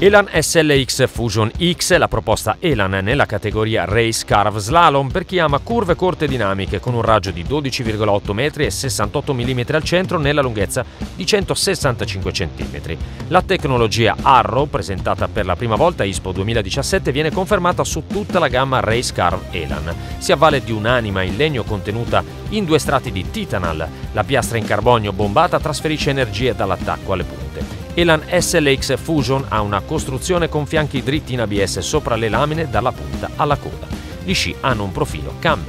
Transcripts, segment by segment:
Elan SLX Fusion X è la proposta Elan nella categoria Race Curve Slalom per chi ama curve corte dinamiche con un raggio di 12,8 metri e 68 mm al centro nella lunghezza di 165 cm. La tecnologia Arrow, presentata per la prima volta a ISPO 2017, viene confermata su tutta la gamma Race Curve Elan. Si avvale di un'anima in legno contenuta in 2 strati di Titanal. La piastra in carbonio bombata trasferisce energie dall'attacco alle punte. Elan SLX Fusion ha una costruzione con fianchi dritti in ABS sopra le lamine dalla punta alla coda. Gli sci hanno un profilo camber.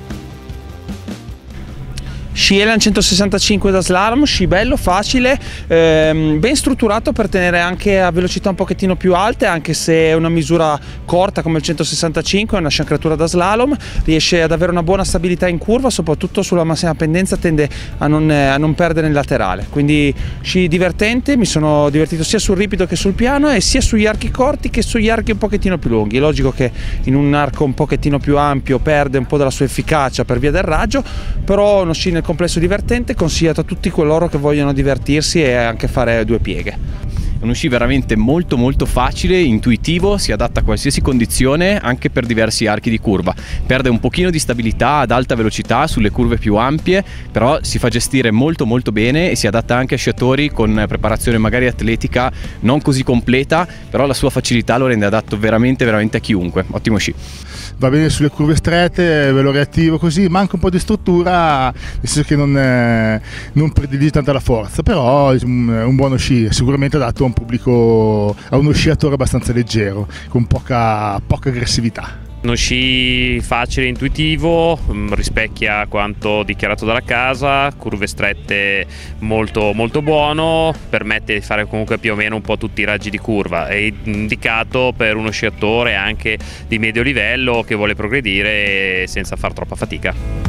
Sci Elan 165 da slalom, sci bello, facile, ben strutturato per tenere anche a velocità un pochettino più alte, anche se è una misura corta come il 165, è una sciancratura da slalom, riesce ad avere una buona stabilità in curva, soprattutto sulla massima pendenza tende a non perdere il laterale. Quindi sci divertente, mi sono divertito sia sul ripido che sul piano e sia sugli archi corti che sugli archi un pochettino più lunghi. È logico che in un arco un pochettino più ampio perde un po' della sua efficacia per via del raggio, però uno sci nel complesso divertente, consigliato a tutti coloro che vogliono divertirsi e anche fare 2 pieghe. È uno sci veramente molto facile, intuitivo, si adatta a qualsiasi condizione anche per diversi archi di curva. Perde un pochino di stabilità ad alta velocità sulle curve più ampie, però si fa gestire molto bene e si adatta anche a sciatori con preparazione magari atletica non così completa, però la sua facilità lo rende adatto veramente a chiunque. Ottimo sci. Va bene sulle curve strette, ve lo reattivo così, manca un po' di struttura, nel senso che non predilige tanta la forza, però è un buono sci, sicuramente adatto a un pubblico, a uno sciatore abbastanza leggero, con poca aggressività. Uno sci facile e intuitivo, rispecchia quanto dichiarato dalla casa, curve strette molto buono, permette di fare comunque più o meno un po' tutti i raggi di curva, è indicato per uno sciatore anche di medio livello che vuole progredire senza far troppa fatica.